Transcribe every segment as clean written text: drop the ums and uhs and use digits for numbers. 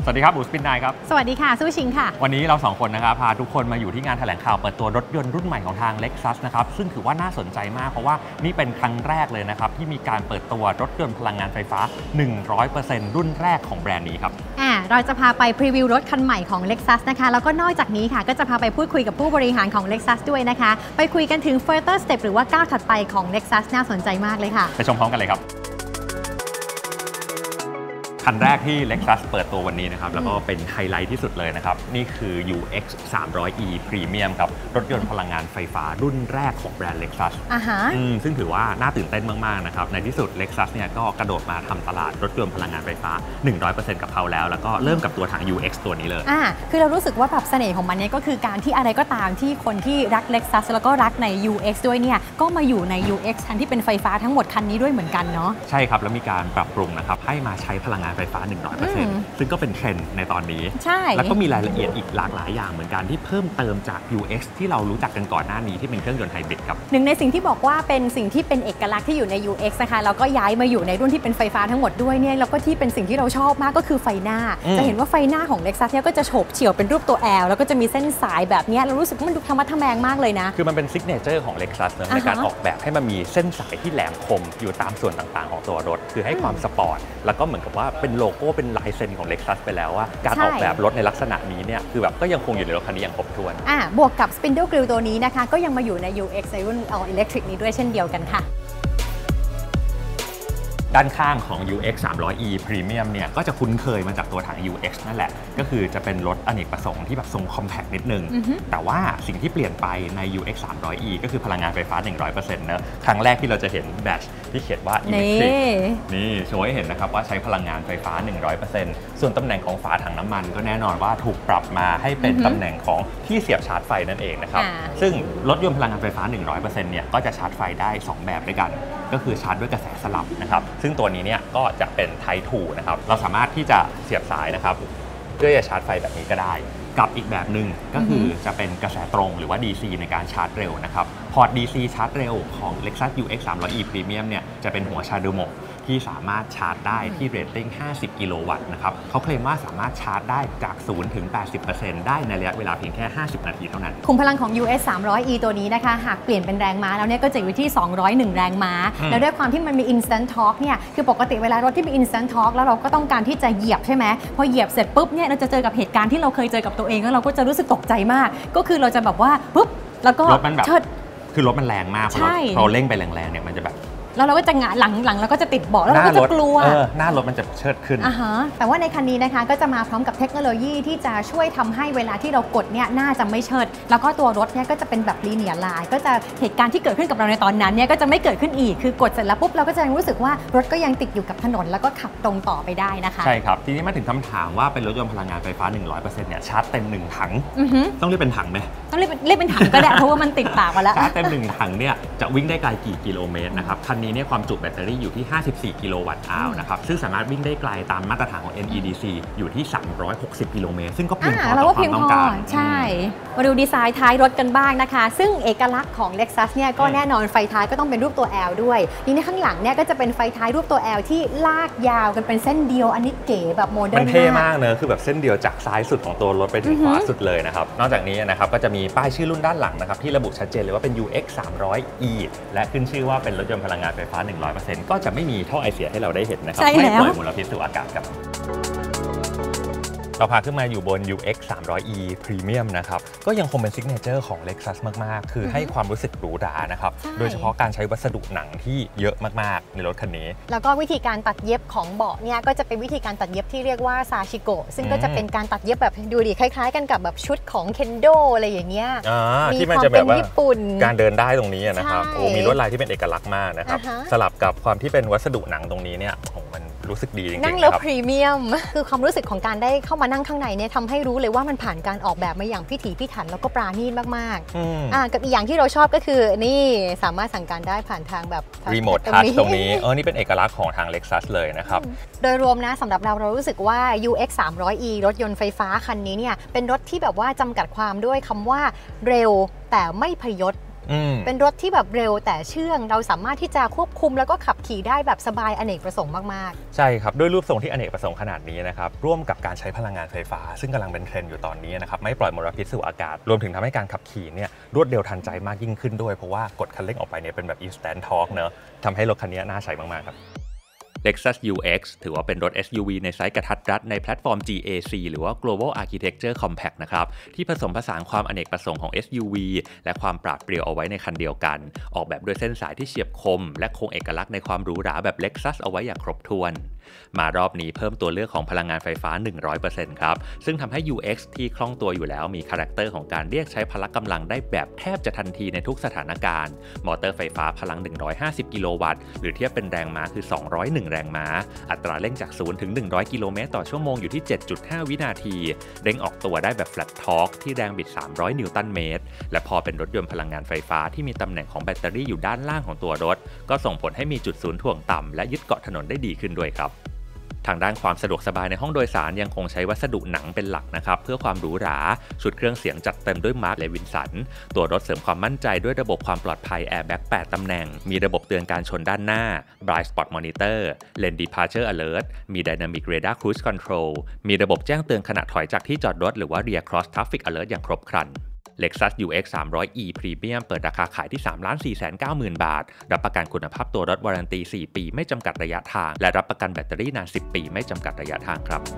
สวัสดีครับอู๋สปินไนครับสวัสดีค่ะสู้ชิงค่ะวันนี้เรา2คนนะครับพาทุกคนมาอยู่ที่งานแถลงข่าวเปิดตัวรถยนต์รุ่นใหม่ของทาง Lexus นะครับซึ่งถือว่าน่าสนใจมากเพราะว่านี่เป็นครั้งแรกเลยนะครับที่มีการเปิดตัวรถยนต์พลังงานไฟฟ้า 100% รุ่นแรกของแบรนด์นี้ครับเราจะพาไปพรีวิวรถคันใหม่ของ Lexus นะคะแล้วก็นอกจากนี้ค่ะก็จะพาไปพูดคุยกับผู้บริหารของ Lexus ด้วยนะคะไปคุยกันถึง Further Step หรือว่าก้าวถัดไปของ Lexus น่าสนใจมากเลยค่ะไปชมพร้อมกันเลยครับคันแรกที่ Lexus เปิดตัววันนี้นะครับแล้วก็เป็นไฮไลท์ที่สุดเลยนะครับนี่คือ UX 300e Premium ครับรถยนต์พลังงานไฟฟ้ารุ่นแรกของแบรนด์ Lexus ซึ่งถือว่าน่าตื่นเต้นมากๆนะครับในที่สุด Lexus เนี่ยก็กระโดดมาทำตลาดรถยนต์พลังงานไฟฟ้า 100% กับเขาแล้วก็เริ่มกับตัวถัง UX ตัวนี้เลยคือเรารู้สึกว่าแบบเสน่ห์ของมันเนี่ยก็คือการที่อะไรก็ตามที่คนที่รัก Lexus แล้วก็รักใน UX ด้วยเนี่ยก็มาอยู่ใน UX คันที่เป็นไฟฟ้าทั้งหมดคันนี้ด้วยเหมือนกันเนาะใช่ครับแล้วมีการปรับปรุงนะครับให้มาใช้พลังงานไฟฟ้า 100% ซึ่งก็เป็นเทรนด์ในตอนนี้ใช่แล้วก็มีรายละเอียดอีกหลากหลายอย่างเหมือนกันที่เพิ่มเติมจาก UX ที่เรารู้จักกันก่อนหน้านี้ที่เป็นเครื่องยนต์ไฮบริดครับหนึ่งในสิ่งที่บอกว่าเป็นสิ่งที่เป็นเอกลักษณ์ที่อยู่ใน UX นะคะแล้วก็ย้ายมาอยู่ในรุ่นที่เป็นไฟฟ้าทั้งหมดด้วยเนี่ยแล้วก็ที่เป็นสิ่งที่เราชอบมากก็คือไฟหน้าจะเห็นว่าไฟหน้าของ Lexus เนี่ยก็จะโฉบเฉี่ยวเป็นรูปตัว L แล้วก็จะมีเส้นสายแบบนี้เรารู้สึกว่ามันดูธรรมะทแมงมากเลยนะคือมันเป็นซิกเนเจอร์ของ Lexus ในการออกแบบให้มันมีเส้นสายที่แหลมคมอยู่ตามส่วนต่างๆของตัวรถคือให้ความสปอร์ตแล้วก็เหมือนกับว่าเป็นโลโก้เป็นลายเซ็นของ Lexus ไปแล้วว่าการออกแบบรถในลักษณะนี้เนี่ยคือแบบก็ยังคงอยู่ในรถคันนี้อย่างครบถ้วนบวกกับ Spindle Grille ตัวนี้นะคะก็ยังมาอยู่ใน UX ในรุ่น All Electric นี้ด้วยเช่นเดียวกันค่ะด้านข้างของ UX 300e Premium เนี่ยก็จะคุ้นเคยมาจากตัวถัง UX นั่นแหละก็คือจะเป็นรถอเนกประสงค์ที่แบบทรงคอมแพคนิดนึงแต่ว่าสิ่งที่เปลี่ยนไปใน UX 300e ก็คือพลังงานไฟฟ้า 100% เนอะครั้งแรกที่เราจะเห็นแบตที่เขียนว่า Electric นี่โชว์ให้เห็นนะครับว่าใช้พลังงานไฟฟ้า 100% ส่วนตำแหน่งของฝาถังน้ำมันก็แน่นอนว่าถูกปรับมาให้เป็นตำแหน่งของที่เสียบชาร์จไฟนั่นเองนะครับซึ่งรถยนต์พลังงานไฟฟ้า 100% เนี่ยก็จะชาร์จไฟได้2แบบด้วยกันก็คือชาร์จด้วยกระแสสลับนะครับซึ่งตัวนี้เนี่ยก็จะเป็น Type 2 นะครับเราสามารถที่จะเสียบสายนะครับเพื่อจะชาร์จไฟแบบนี้ก็ได้กับอีกแบบหนึ่งก็คือจะเป็นกระแสตรงหรือว่า DC ในการชาร์จเร็วนะครับพอร์ต DC ชาร์จเร็วของ Lexus UX 300e Premium เนี่ยจะเป็นหัวชาร์จโมที่สามารถชาร์จได้ที่เรตติ้ง50กิโลวัตต์นะครับเขาเคลมว่าสามารถชาร์จได้จาก0ถึง 80% ได้ในระยะเวลาเพียงแค่50นาทีเท่านั้นคุมพลังของ US 300e ตัวนี้นะคะหากเปลี่ยนเป็นแรงม้าแล้วเนี่ยก็จะอยู่ที่201แรงม้าแล้วด้วยความที่มันมี Instant Torque เนี่ยคือปกติเวลารถที่มี Instant Torque แล้วเราก็ต้องการที่จะเหยียบใช่ไหมพอเหยียบเสร็จปุ๊บเนี่ยเราจะเจอกับเหตุการณ์ที่เราเคยเจอกับตัวเองแล้วเราก็จะรู้สึกตกใจมากก็คือเราจะแบบว่าปุ๊บแล้วก็เชิดคือรถมันแรงมากพอเร่งไปแรงๆเนี่ยมันจะแบบแล้วเราก็จะหงายหลังแล้วก็จะติดเบาะแล้วเราก็จะกลัวหน้ารถมันจะเชิดขึ้นแต่ว่าในคันนี้นะคะก็จะมาพร้อมกับเทคโนโลยีที่จะช่วยทำให้เวลาที่เรากดเนี่ยหน้าจะไม่เชิดแล้วก็ตัวรถเนี่ยก็จะเป็นแบบลีเนียร์ไลน์ก็จะเหตุการณ์ที่เกิดขึ้นกับเราในตอนนั้นเนี่ยก็จะไม่เกิดขึ้นอีกคือกดเสร็จแล้วปุ๊บเราก็จะรู้สึกว่ารถก็ยังติดอยู่กับถนนแล้วก็ขับตรงต่อไปได้นะคะใช่ครับทีนี้มาถึงคำถามว่าเป็นรถยนต์พลังงานไฟฟ้า 100% เนี่ยชาร์จเต็ม1ถังต้องเรียกเป็นถังไหมต้องเรียกเป็นถังก็ได้เพราะว่ามันติดปากมาแล้วชาร์จเต็ม1ถังเนี่ยจะวิ่งได้ไกลกี่กิโลเมตรนะครับคันนี้เนี่ยความจุแบตเตอรี่อยู่ที่54กิโลวัตต์อาวนะครับซึ่งสามารถวิ่งได้ไกลตามมาตรฐานของ NEDC อยู่ที่360กิโลเมตรซึ่งก็เพียงพอต่อความต้องการใช่มาดูดีไซน์ท้ายรถกันบ้างนะคะซึ่งเอกลักษณ์ของ Lexus เนี่ยก็แน่นอนไฟท้ายก็ต้องเป็นรูปตัว L ด้วยทีนี้ข้างหลังเนี่ยก็จะเป็นไฟท้ายรูปตัว L ที่ลากยาวกันเป็นเส้นเดียวอันนี้เก๋แบบโมเดิร์นมันเท่มากเนอะคือแบบเส้นเดียวจากซ้ายสุดของตัวรถไปถึงขวาสุดเลยนะครับนอกจากนี้นะครับก็จะมีป้ายชื่อรุ่นด้านหลังนะครับที่ระบุชัดเจนเลยว่าเป็น UX 300e และขึ้นชื่อว่าเป็นรถยนต์พลังงานไฟฟ้า 100% ก็จะไม่มีท่อไอเสียให้เราได้เห็นนะครับไม่ปล่อยมลพิษสู่อากาศครับเราพาขึ้นมาอยู่บน UX 300e Premium นะครับก็ยังคงเป็นซิกเนเจอร์ของ Lexus มากๆคือให้ความรู้สึกหรูหรานะครับโดยเฉพาะการใช้วัสดุหนังที่เยอะมากๆในรถคันนี้แล้วก็วิธีการตัดเย็บของเบาะเนี่ยก็จะเป็นวิธีการตัดเย็บที่เรียกว่าซาชิโกะซึ่งก็จะเป็นการตัดเย็บแบบดูดีคล้ายๆกันกับแบบชุดของเคนโดอะไรอย่างเงี้ยมีความเป็นญี่ปุ่นการเดินได้ตรงนี้นะครับโอ้มีลวดลายที่เป็นเอกลักษณ์มากนะครับสลับกับความที่เป็นวัสดุหนังตรงนี้เนี่ยมันรู้สึกดีจริงๆนั่งแล้วพรีเมียมคือความรู้สึกของการได้เข้ามานั่งข้างในเนี่ยทำให้รู้เลยว่ามันผ่านการออกแบบมาอย่างพิถีพิถันแล้วก็ปราณีตมากๆกับอีกอย่างที่เราชอบก็คือนี่สามารถสั่งการได้ผ่านทางแบบรีโมททัชตรงนี้นี่เป็นเอกลักษณ์ของทาง Lexus เลยนะครับโดยรวมนะสำหรับเรารู้สึกว่า UX 300e รถยนต์ไฟฟ้าคันนี้เนี่ยเป็นรถที่แบบว่าจำกัดความด้วยคำว่าเร็วแต่ไม่พยศเป็นรถที่แบบเร็วแต่เชื่องเราสามารถที่จะควบคุมแล้วก็ขับขี่ได้แบบสบายอเนกประสงค์มากๆใช่ครับด้วยรูปทรงที่อเนกประสงค์ขนาดนี้นะครับร่วมกับการใช้พลังงานไฟฟ้าซึ่งกำลังเป็นเทรนด์อยู่ตอนนี้นะครับไม่ปล่อยมลพิษสู่อากาศรวมถึงทำให้การขับขี่เนี่ยรวดเร็วทันใจมากยิ่งขึ้นด้วยเพราะว่ากดคันเร่งออกไปเนี่ยเป็นแบบ instant torque เนอะทำให้รถคันนี้น่าใช้มากๆครับ Lexus UX ถือว่าเป็นรถ SUV ในไซส์กระทัดรัดในแพลตฟอร์ม GAC หรือว่า Global Architecture Compact นะครับที่ผสมผสานความอเนกประสงค์ของ SUV และความปราดเปรียวเอาไว้ในคันเดียวกันออกแบบด้วยเส้นสายที่เฉียบคมและคงเอกลักษณ์ในความหรูหราแบบ Lexus เอาไว้อย่างครบถ้วนมารอบนี้เพิ่มตัวเลือกของพลังงานไฟฟ้า 100% ครับซึ่งทำให้ UX ที่คล่องตัวอยู่แล้วมีคาแรคเตอร์ของการเรียกใช้พละกำลังได้แบบแทบจะทันทีในทุกสถานการณ์มอเตอร์ไฟฟ้าพลัง150กิโลวัตต์หรือเทียบเป็นแรงม้าคือ201แรงม้าอัตราเร่งจาก0ถึง100กิโลเมตรต่อชั่วโมงอยู่ที่ 7.5 วินาทีเร่งออกตัวได้แบบ flat torque ที่แรงบิด300นิวตันเมตรและพอเป็นรถยนต์พลังงานไฟฟ้าที่มีตำแหน่งของแบตเตอรี่อยู่ด้านล่างของตัวรถก็ส่งผลให้มีจุดศูนย์ถ่วงต่ำและยึดเกาะถนนได้ดีขึ้นด้วยครับทางด้านความสะดวกสบายในห้องโดยสารยังคงใช้วัสดุหนังเป็นหลักนะครับเพื่อความหรูหราชุดเครื่องเสียงจัดเต็มด้วยมาร์คและวินสันตัวรถเสริมความมั่นใจด้วยระบบความปลอดภัยแอร์แบ็ก8ตำแหน่งมีระบบเตือนการชนด้านหน้า Blind Spot Monitor Lane Departure Alert มี Dynamic Radar Cruise Control มีระบบแจ้งเตือนขณะถอยจากที่จอดรถหรือว่า Rear Cross Traffic Alert อย่างครบครันLexus UX 300e Premium เปิดราคาขายที่ 3,490,000 บาทรับประกันคุณภาพตัวรถวารันตี 4 ปีไม่จำกัดระยะทางและรับประกันแบตเตอรี่นาน 10 ปีไม่จำกัดระยะทางครับ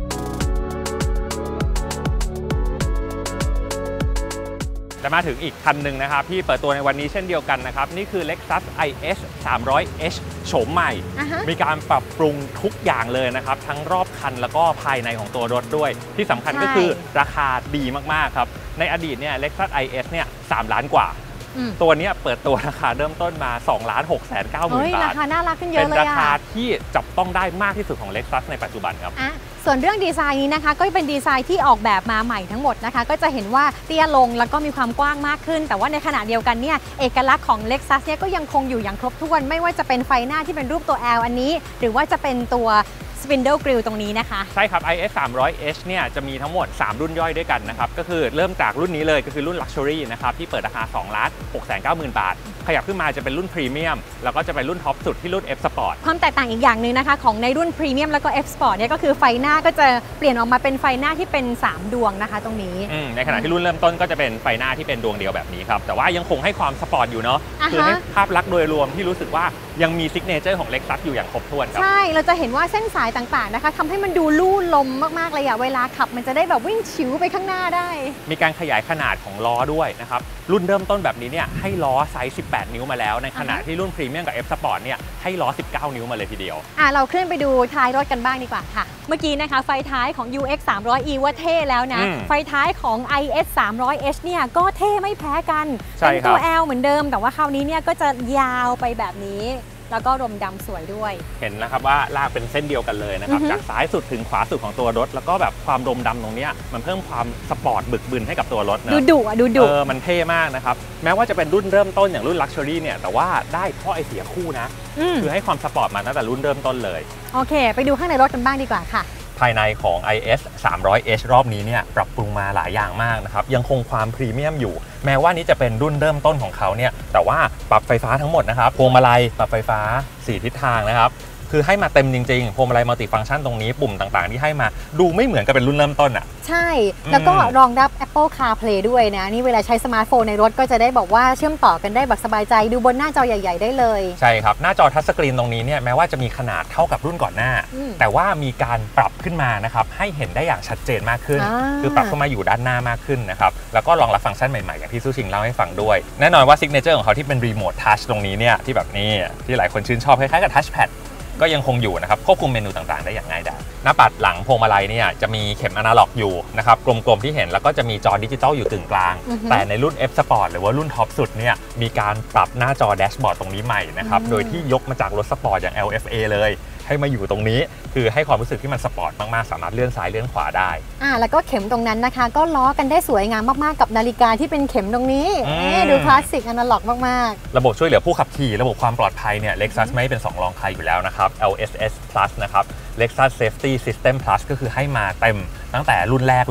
จะมาถึงอีกคันหนึ่งนะครับที่เปิดตัวในวันนี้เช่นเดียวกันนะครับนี่คือ Lexus IS 300h โฉมใหม่ มีการปรับปรุงทุกอย่างเลยนะครับทั้งรอบคันแล้วก็ภายในของตัวรถด้วยที่สำคัญก็คือราคาดีมากๆครับในอดีตเนี่ย Lexus IS เนี่ย3 ล้านกว่าตัวนี้เปิดตัวราคาเริ่มต้นมา 2,690,000 บาทราคาน่ารักขึ้นเยอะเลยเป็นราคาที่จับต้องได้มากที่สุดของ Lexus ในปัจจุบันครับส่วนเรื่องดีไซน์นี้นะคะก็เป็นดีไซน์ที่ออกแบบมาใหม่ทั้งหมดนะคะก็จะเห็นว่าเตี้ยลงแล้วก็มีความกว้างมากขึ้นแต่ว่าในขณะเดียวกันเนี่ยเอกลักษณ์ของ Lexus เนี่ยก็ยังคงอยู่อย่างครบถ้วนไม่ว่าจะเป็นไฟหน้าที่เป็นรูปตัว L อันนี้หรือว่าจะเป็นตัวSpindle Grille ตรงนี้นะคะใช่ครับ IS 300h เนี่ยจะมีทั้งหมด3รุ่นย่อยด้วยกันนะครับก็คือเริ่มจากรุ่นนี้เลยก็คือรุ่น Luxury นะครับที่เปิดราคา 2,690,000 บาทขยับขึ้นมาจะเป็นรุ่น Premium แล้วก็จะเป็นรุ่นท็อปสุดที่รุ่น F Sport ความแตกต่างอีกอย่างหนึ่งนะคะของในรุ่น Premium แล้วก็ F Sport เนี่ยก็คือไฟหน้าก็จะเปลี่ยนออกมาเป็นไฟหน้าที่เป็น3ดวงนะคะตรงนี้ในขณะที่รุ่นเริ่มต้นก็จะเป็นไฟหน้าที่เป็นดวงเดียวแบบนี้ครับแต่ว่ายังคงให้ความสปอร์ตอยู่เนาะคือให้ภาพลักษณ์โดยรวมที่รู้สึกว่ายังมีซิกเนเจอร์ของ Lexus อยู่อย่างครบถ้วนครับใช่เราจะเห็นว่าเส้นสายต่างๆนะคะทำให้มันดูลู่ลมมากๆเลยอะเวลาขับมันจะได้แบบวิ่งฉิวไปข้างหน้าได้มีการขยายขนาดของล้อด้วยนะครับรุ่นเริ่มต้นแบบนี้เนี่ยให้ล้อไซส์18 นิ้วมาแล้วในขณะที่รุ่น Premium กับ F Sport เนี่ยให้ล้อ19 นิ้วมาเลยทีเดียวเราขึ้นไปดูท้ายรถกันบ้างดีกว่าค่ะเมื่อกี้นะคะไฟท้ายของ UX 300e ว่าเท่แล้วนะไฟท้ายของ IS 300h เนี่ยก็เท่ไม่แพ้กันเป็นตัว L เหมือนเดิมแต่ว่าคราวนี้เนี่ยก็จะยาวไปแบบนี้แล้วก็รมดำสวยด้วยเห็นนะครับว่าลากเป็นเส้นเดียวกันเลยนะครับจากซ้ายสุดถึงขวาสุดของตัวรถแล้วก็แบบความรมดำตรงนี้มันเพิ่มความสปอร์ตบึกบึนให้กับตัวรถนะดูดุมันเท่มากนะครับแม้ว่าจะเป็นรุ่นเริ่มต้นอย่างรุ่น Luxury เนี่ยแต่ว่าได้ท่อไอเสียคู่นะคือให้ความสปอร์ตมาตั้งแต่รุ่นเริ่มต้นเลยโอเคไปดูข้างในรถกันบ้างดีกว่าค่ะภายในของ IS 300h รอบนี้เนี่ยปรับปรุงมาหลายอย่างมากนะครับยังคงความพรีเมียมอยู่แม้ว่านี้จะเป็นรุ่นเริ่มต้นของเขาเนี่ยแต่ว่าปรับไฟฟ้าทั้งหมดนะครับพวงมาลัยปรับไฟฟ้า4ทิศทางนะครับคือให้มาเต็มจริงๆพวงมาลัยมัลติฟังก์ชันตรงนี้ปุ่มต่างๆที่ให้มาดูไม่เหมือนกับเป็นรุ่นเริ่มต้นอ่ะใช่แล้วก็รองรับ Apple CarPlay ด้วยนะนี่เวลาใช้สมาร์ทโฟนในรถก็จะได้บอกว่าเชื่อมต่อกันได้แบบสบายใจดูบนหน้าจอใหญ่ๆได้เลยใช่ครับหน้าจอทัชสกรีนตรงนี้เนี่ยแม้ว่าจะมีขนาดเท่ากับรุ่นก่อนหน้าแต่ว่ามีการปรับขึ้นมานะครับให้เห็นได้อย่างชัดเจนมากขึ้นคือปรับเข้ามาอยู่ด้านหน้ามากขึ้นนะครับแล้วก็รองรับฟังก์ชันใหม่ๆอย่างที่ซูชิงเล่าให้ฟังด้วยแน่นอนว่าซิกเนเจอร์ของเขาที่เป็นรีโมททัชตรงนี้เนี่ยที่แบบนี้ที่หลายคนชื่นชอบคล้ายๆกับทัชแพดก็ยังคงอยู่นะครับควบคุมเมนูต่างๆได้อย่างง่ายดายหน้าปัดหลังพวงมาลัยเนี่ยจะมีเข็มอนาล็อกอยู่นะครับกลมๆที่เห็นแล้วก็จะมีจอดิจิตอลอยู่กึ่งกลางแต่ในรุ่น F Sport หรือว่ารุ่นท็อปสุดเนี่ยมีการปรับหน้าจอแดชบอร์ดตรงนี้ใหม่นะครับโดยที่ยกมาจากรถสปอร์ตอย่าง LFA เลยให้มาอยู่ตรงนี้คือให้ความรู้สึกที่มันสปอร์ตมากๆสามารถเลื่อนซ้ายเลื่อนขวาได้แล้วก็เข็มตรงนั้นนะคะก็ล้อกันได้สวยงามมากๆกับนาฬิกาที่เป็นเข็มตรงนี้ดูคลาสสิกอนาล็อกมากๆระบบช่วยเหลือผู้ขับขี่ระบบความปลอดภัยเนี่ย Lexus ไม่เป็น2รองใครอยู่แล้วนะครับ LSS Plus นะครับ Lexus Safety System Plus ก็คือให้มาเต็มตั้งแต่รุ่นแรกเลย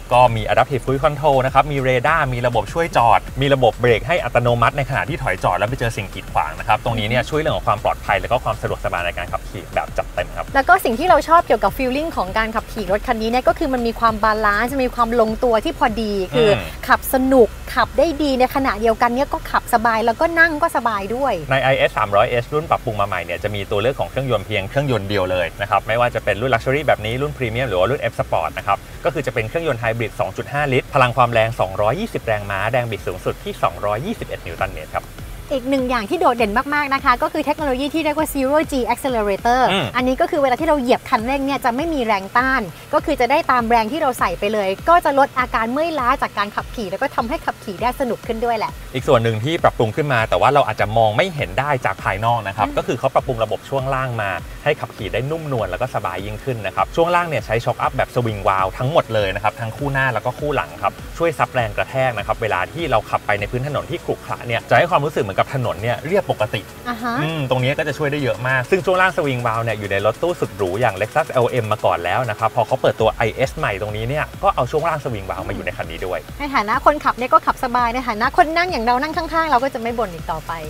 ก็มี Adaptive Cruise Control นะครับมีเรดาร์มีระบบช่วยจอดมีระบบเบรกให้อัตโนมัติในขณะที่ถอยจอดแล้วไปเจอสิ่งกีดขวางนะครับตรงนี้เนี่ยช่วยเรื่องของความปลอดภัยและก็ความสะดวกสบายในการขับขี่แบบจัดเต็มครับแล้วก็สิ่งที่เราชอบเกี่ยวกับฟีลลิ่งของการขับขี่รถคันนี้เนี่ยก็คือมันมีความบาลานซ์มีความลงตัวที่พอดีคือขับสนุกขับได้ดีในขณะเดียวกันเนี่ยก็ขับสบายแล้วก็นั่งก็สบายด้วยใน IS 300S รุ่นปรับปรุงมาใหม่เนี่ยจะมีตัวเลือกของเครื่องยนต์เพียงเครื่องยนต์เดียวเลยนะครับไม่ว่าจะเป็นรุ่น Luxury แบบนี้รุ่น Premium หรือว่ารุ่น F Sport นะครับก็คือจะเป็นเครื่องยนต์ไฮบริด 2.5 ลิตรพลังความแรง220แรงม้าแรงบิดสูงสุดที่221นิวตันเมตรครับอีกหนึ่งอย่างที่โดดเด่นมากๆนะคะก็คือเทคโนโลยีที่เรียกว่า Zero G Accelerator อันนี้ก็คือเวลาที่เราเหยียบคันเร่งเนี่ยจะไม่มีแรงต้านก็คือจะได้ตามแรงที่เราใส่ไปเลยก็จะลดอาการเมื่อยล้าจากการขับขี่แล้วก็ทำให้ขับขี่ได้สนุกขึ้นด้วยแหละอีกส่วนหนึ่งที่ปรับปรุงขึ้นมาแต่ว่าเราอาจจะมองไม่เห็นได้จากภายนอกนะครับก็คือเขาปรับปรุงระบบช่วงล่างมาให้ขับขี่ได้นุ่มนวลแล้วก็สบายยิ่งขึ้นนะครับช่วงล่างเนี่ยใช้ช็อคอัพแบบสวิงวาลทั้งหมดเลยนะครับทั้งคู่หน้าแล้วก็คู่หลังครับช่วยซับแรงกระแทกนะครับเวลาที่เราขับไปในพื้นถนนที่ขรุขระเนี่ยจะให้ความรู้สึกเหมือนกับถนนเนี่ยเรียบปกติตรงนี้ก็จะช่วยได้เยอะมากซึ่งช่วงล่างสวิงวาลเนี่ยอยู่ในรถตู้สุดหรูอย่าง Lexus LM มาก่อนแล้วนะครับพอเขาเปิดตัว IS ใหม่ตรงนี้เนี่ยก็เอาช่วงล่างสวิงวาลมาอยู่ในคันนี้ด้วยในฐานะคนขับเนี่ยก็ขับสบายในฐานะคนนั่งอย่างเรานั่งข้างๆเราก็จะไม่บ่นอีกต่อไป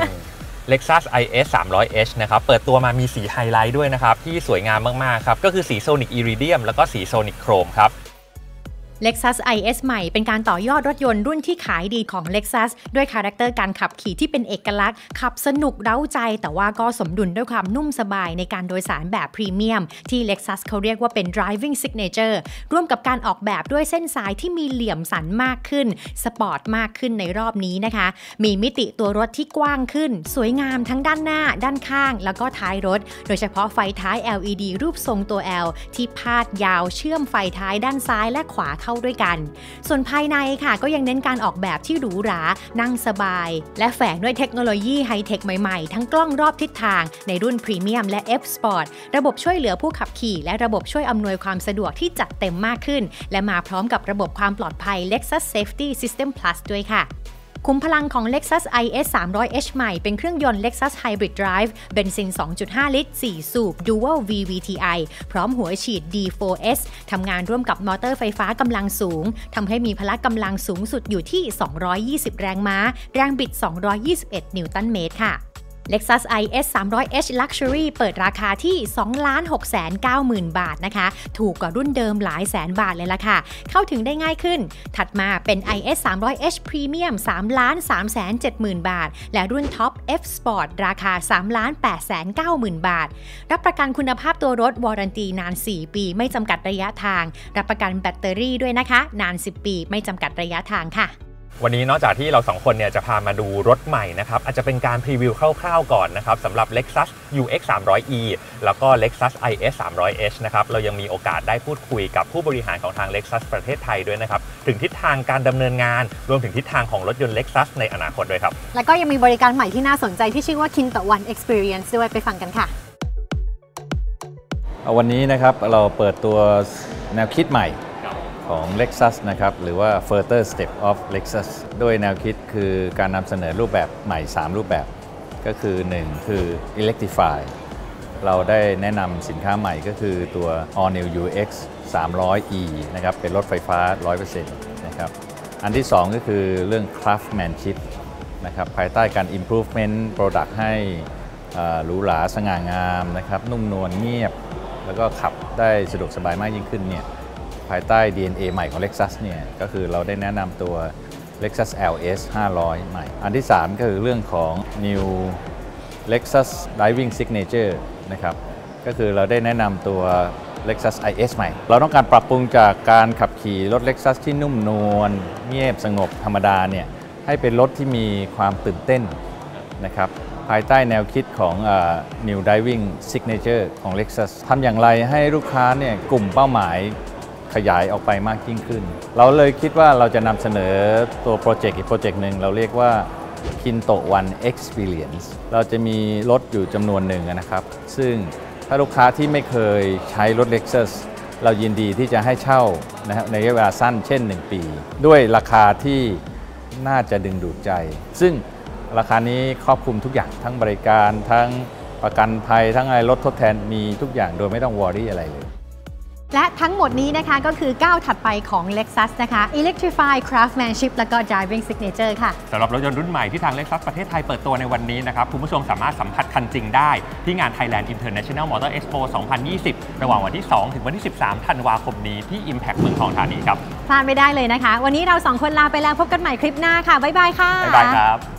Lexus IS 300H นะครับเปิดตัวมามีสีไฮไลท์ด้วยนะครับที่สวยงามมากๆครับก็คือสี Sonic Iridium แล้วก็สี Sonic Chrome ครับ Lexus IS ใหม่เป็นการต่อยอดรถยนต์รุ่นที่ขายดีของ Lexus ด้วยคาแรคเตอร์การขับขี่ที่เป็นเอกลักษณ์ขับสนุกเร้าใจแต่ว่าก็สมดุลด้วยความนุ่มสบายในการโดยสารแบบพรีเมียมที่ Lexus เขาเรียกว่าเป็น driving signature ร่วมกับการออกแบบด้วยเส้นสายที่มีเหลี่ยมสันมากขึ้นสปอร์ตมากขึ้นในรอบนี้นะคะมีมิติตัวรถที่กว้างขึ้นสวยงามทั้งด้านหน้าด้านข้างแล้วก็ท้ายรถโดยเฉพาะไฟท้าย LED รูปทรงตัว L ที่พาดยาวเชื่อมไฟท้ายด้านซ้ายและขวาเข้าด้วยกันส่วนภายในค่ะก็ยังเน้นการออกแบบที่หรูหรานั่งสบายและแฝงด้วยเทคโนโลยีไฮเทคใหม่ๆทั้งกล้องรอบทิศทางในรุ่นพรีเมียมและ F Sport ระบบช่วยเหลือผู้ขับขี่และระบบช่วยอำนวยความสะดวกที่จัดเต็มมากขึ้นและมาพร้อมกับระบบความปลอดภัย Lexus Safety System Plus ด้วยค่ะขุมพลังของ Lexus IS 300H ใหม่เป็นเครื่องยนต์ Lexus Hybrid Drive เบนซิน 2.5 ลิตร 4 สูบ Dual VVTi พร้อมหัวฉีด D4S ทำงานร่วมกับมอเตอร์ไฟฟ้ากำลังสูงทำให้มีพละกำลังสูงสุดอยู่ที่220แรงม้าแรงบิด221นิวตันเมตรค่ะLexus IS 300H Luxury เปิดราคาที่ 2,690,000 บาทนะคะถูกกว่ารุ่นเดิมหลายแสนบาทเลยล่ะค่ะเข้าถึงได้ง่ายขึ้นถัดมาเป็น IS 300H Premium 3,370,000 บาทและรุ่น Top F Sport ราคา 3,890,000 บาทรับประกันคุณภาพตัวรถวารันตีนาน 4 ปีไม่จำกัดระยะทางรับประกันแบตเตอรี่ด้วยนะคะนาน 10 ปีไม่จำกัดระยะทางค่ะวันนี้นอกจากที่เรา2คนเนี่ยจะพามาดูรถใหม่นะครับอาจจะเป็นการพรีวิวคร่าวๆก่อนนะครับสำหรับ Lexus UX 300e แล้วก็ Lexus IS 300h นะครับเรายังมีโอกาสได้พูดคุยกับผู้บริหารของทาง Lexus ประเทศไทยด้วยนะครับถึงทิศทางการดำเนินงานรวมถึงทิศทางของรถยนต์ Lexus ในอนาคตด้วยครับแล้วก็ยังมีบริการใหม่ที่น่าสนใจที่ชื่อว่า Kinto One Experience ด้วยไปฟังกันค่ะวันนี้นะครับเราเปิดตัวแนวคิดใหม่ของ Lexus นะครับหรือว่า Further Step of Lexus โดยแนวคิดคือการนำเสนอรูปแบบใหม่3รูปแบบก็คือ1คือ Electrify เราได้แนะนำสินค้าใหม่ก็คือตัว All New UX 300e นะครับเป็นรถไฟฟ้า 100% นะครับอันที่2ก็คือเรื่อง Craftsmanship นะครับภายใต้การ Improvement Product ให้หรูหราสง่างามนะครับนุ่มนวลเงียบแล้วก็ขับได้สะดวกสบายมากยิ่งขึ้นเนี่ยภายใต้ DNA ใหม่ของ Lexus เนี่ยก็คือเราได้แนะนำตัว Lexus LS 500 ใหม่อันที่3ก็คือเรื่องของ New Lexus Driving Signature นะครับก็คือเราได้แนะนำตัว Lexus IS ใหม่เราต้องการปรับปรุงจากการขับขี่รถ Lexus ที่นุ่มนวลเงียบสงบธรรมดาเนี่ยให้เป็นรถที่มีความตื่นเต้นนะครับภายใต้แนวคิดของ New Driving Signature ของ Lexus ทำอย่างไรให้ลูกค้าเนี่ยกลุ่มเป้าหมายขยายออกไปมากยิ่งขึ้นเราเลยคิดว่าเราจะนำเสนอตัวโปรเจกต์อีกโปรเจกต์หนึ่งเราเรียกว่า Kinto One Experience เราจะมีรถอยู่จำนวนหนึ่งนะครับซึ่งถ้าลูกค้าที่ไม่เคยใช้รถ Lexus เรายินดีที่จะให้เช่านะครับในระยะเวลาสั้นเช่น1ปีด้วยราคาที่น่าจะดึงดูดใจซึ่งราคานี้ครอบคลุมทุกอย่างทั้งบริการทั้งประกันภัยทั้งอะไรรถทดแทนมีทุกอย่างโดยไม่ต้องวอรี่อะไรเลยและทั้งหมดนี้นะคะก็คือก้าวถัดไปของ Lexus นะคะ Electrify Craftsmanship แล้วก็ Driving Signature ค่ะสำหรับรถยนต์รุ่นใหม่ที่ทาง Lexus ประเทศไทยเปิดตัวในวันนี้นะครับคุณผู้ชมสามารถสัมผัสคันจริงได้ที่งาน Thailand International Motor Expo 2020 ระหว่างวันที่ 2 ถึงวันที่ 13 ธันวาคมนี้ที่ Impact เมืองทองธานีครับพลาดไม่ได้เลยนะคะวันนี้เรา2คนลาไปแล้วพบกันใหม่คลิปหน้าค่ะบ๊ายบายค่ะบ๊ายบายครับ